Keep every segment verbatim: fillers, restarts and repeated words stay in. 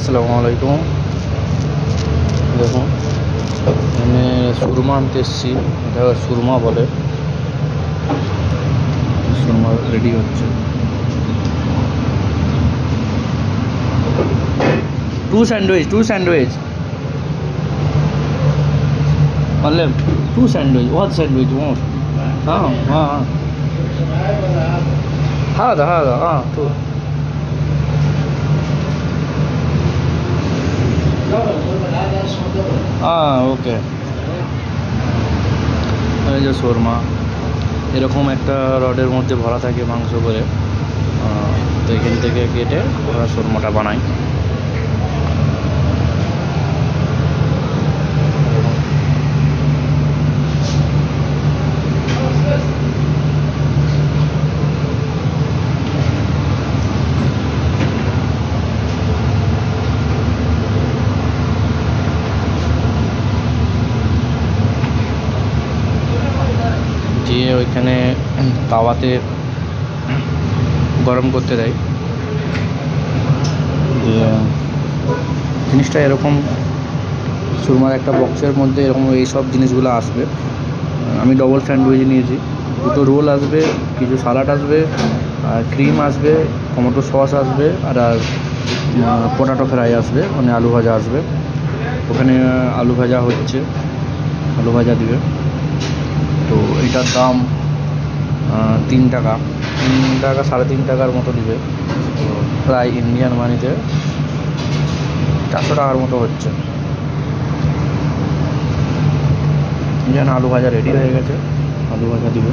আসসালামু আলাইকুম। দেখুন এখানে সুরমা আনতে এসেছি, এটা সুরমা বলে। সুরমা রেডি হচ্ছে। টু স্যান্ডউইচ টু স্যান্ডউইচ मतलब टू सैंडविच बहुत सैंडविच वो हाँ हाँ हाँ हाँ दा हाँ दा हाँ तो हाँ ओके। এই যে শর্মা এরকম একটা রডের মধ্যে ভরা থাকে মাংস করে, তো এখান থেকে কেটে ওরা শর্মাটা বানায়। দিয়ে ওইখানে তাওয়াতে গরম করতে দেয়। দিয়ে জিনিসটা এরকম সুরমার একটা বক্সের মধ্যে এরকম এইসব জিনিসগুলো আসবে। আমি ডবল স্যান্ডউইচ নিয়েছি, দুটো রোল আসবে, কিছু সালাড আসবে, আর ক্রিম আসবে, টমেটো সস আসবে, আর আর পটাটো ফ্রাই আসবে, মানে আলু ভাজা আসবে। ওখানে আলু ভাজা হচ্ছে, আলু ভাজা দিবে। তো এটার দাম তিন টাকা তিন টাকা সাড়ে তিন টাকার মতো দিবে। তো প্রায় ইন্ডিয়ান মানিতে চারশো টাকার মতো হচ্ছে। যেন আলু ভাজা রেডি হয়ে গেছে, আলু ভাজা দিবে।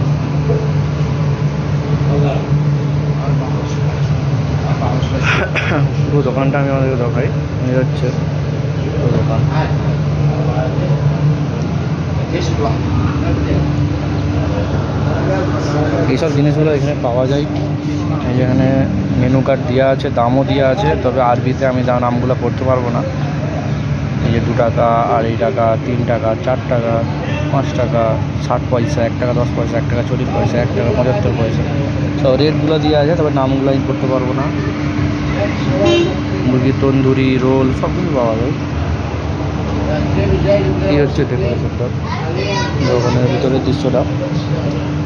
পুরো দোকানটা আমি আমাদেরকে দেখাই, এই হচ্ছে পুরো দোকান। এইসব জিনিসগুলো এখানে পাওয়া যায়। এই যেখানে মেনু কার্ড দেওয়া আছে, দামও দেওয়া আছে, তবে আরবিতে আমি যা নামগুলো পড়তে পারবো না। এই যে দু টাকা, আড়াই টাকা, তিন টাকা, চার টাকা, পাঁচ টাকা, ষাট পয়সা, এক টাকা দশ পয়সা, এক টাকা চল্লিশ পয়সা, এক টাকা পঁচাত্তর পয়সা, সব রেটগুলো দেওয়া আছে, তবে নামগুলো আমি পড়তে পারবো না। মুরগি তন্দুরি, রোল সব কিছু পাওয়া যায়। এই হচ্ছে ডেকোরেশনটা, দোকানের ভিতরের দৃশ্যটা।